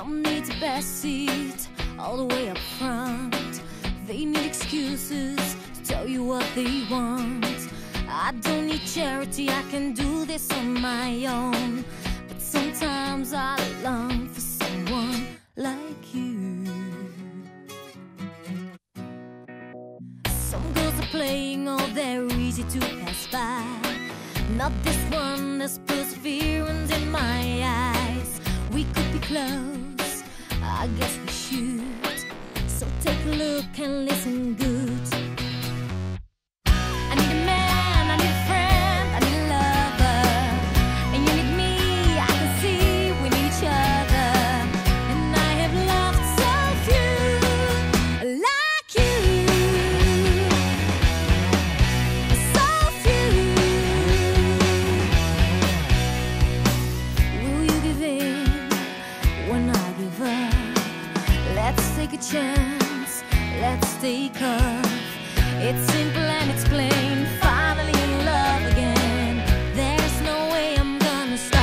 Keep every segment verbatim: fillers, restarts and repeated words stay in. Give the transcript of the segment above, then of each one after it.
Some need the best seat all the way up front. They need excuses to tell you what they want. I don't need charity, I can do this on my own. But sometimes I long for someone like you. Some girls are playing, oh they're easy to pass by. Not this one, there's perseverance in my eyes. We could be close, I guess we should. So take a look and listen good. I need a man, I need a friend, I need a lover. And you need me, I can see we need each other. And I have loved so few like you. So few. Will you give in when I give up? Let's take a chance, let's take off. It's simple and it's plain, finally in love again. There's no way I'm gonna stop.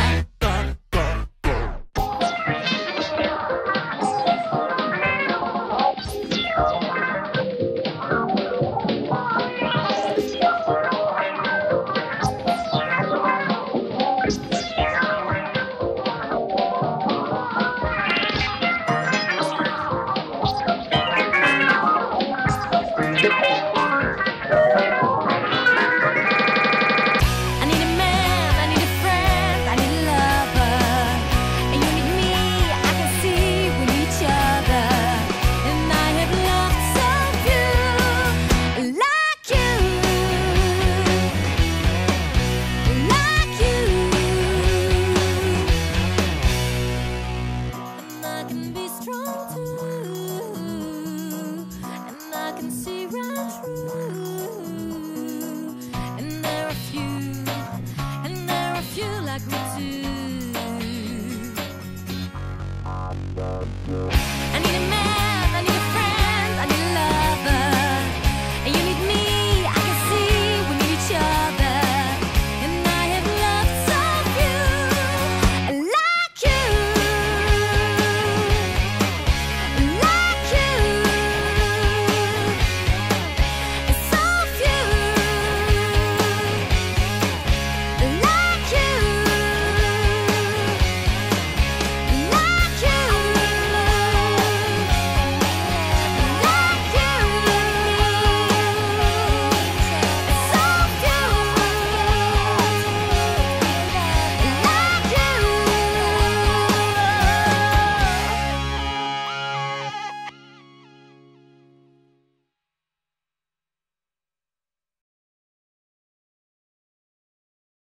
Like we do.